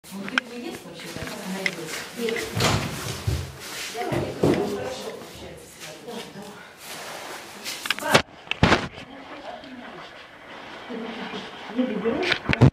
Он клюква ест вообще-то, как она ест? Нет. Я хорошо получается. Не берешь?